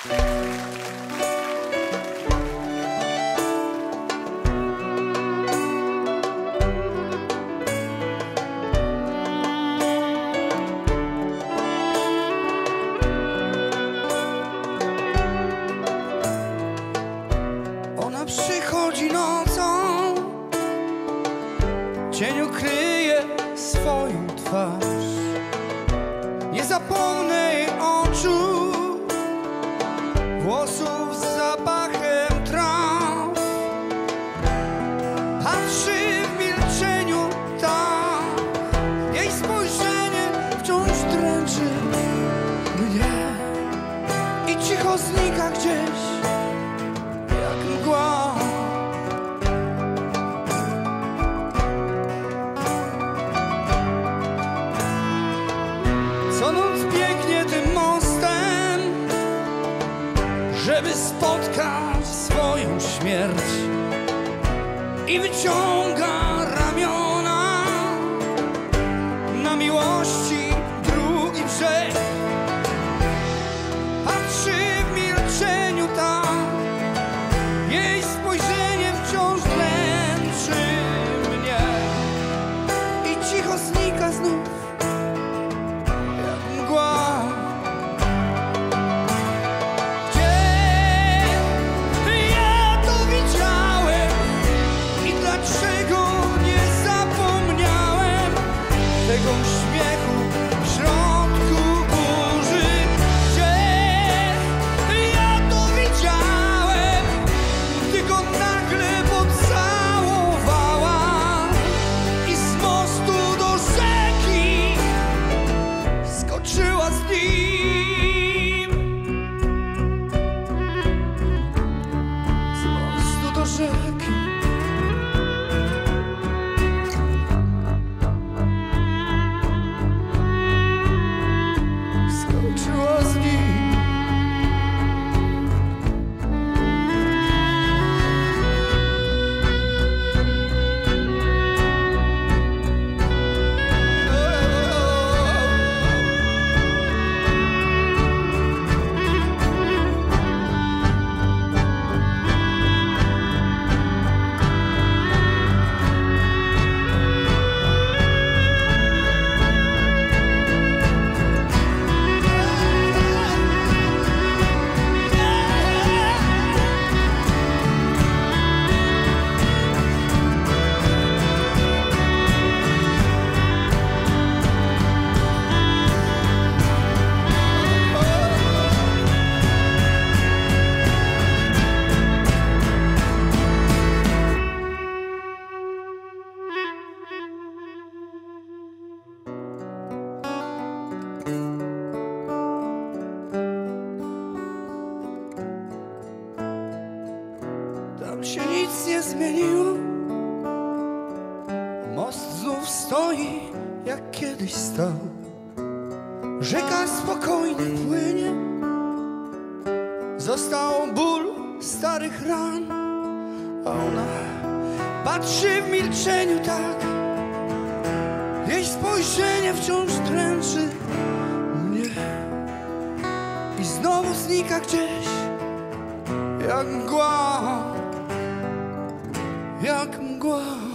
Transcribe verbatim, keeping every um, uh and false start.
Przychodzi nocą, cień ukryje swoją twarz. Nie zapomnę jej oczu, włosów z zapachem traw. Patrzy w milczeniu tak, jej spojrzenie wciąż dręczy mnie i cicho znika gdzieś jak mgła. Co noc biegnie tym mostem, żeby spotkać swoją śmierć, i wyciąga ramiona na miłości drugi brzeg. Patrzy w milczeniu tam, jej spojrzenie wciąż dręczy mnie i cicho znika znów jak mgła. Gdzie ja to widziałem i dlaczego nie zapomniałem tego śmiechu w środku burzy? Gdzie ja to widziałem, gdy go nagle pocałowała i z mostu do rzeki skoczyła z nim. Z mostu do rzeki skoczyła z nim. Tam się nic nie zmieniło, most znów stoi jak kiedyś stał. Rzeka spokojnie płynie, został ból starych ran, a ona patrzy w milczeniu tak, jej spojrzenie wciąż dręczy mnie i znowu znika gdzieś jak mgła, jak mgła.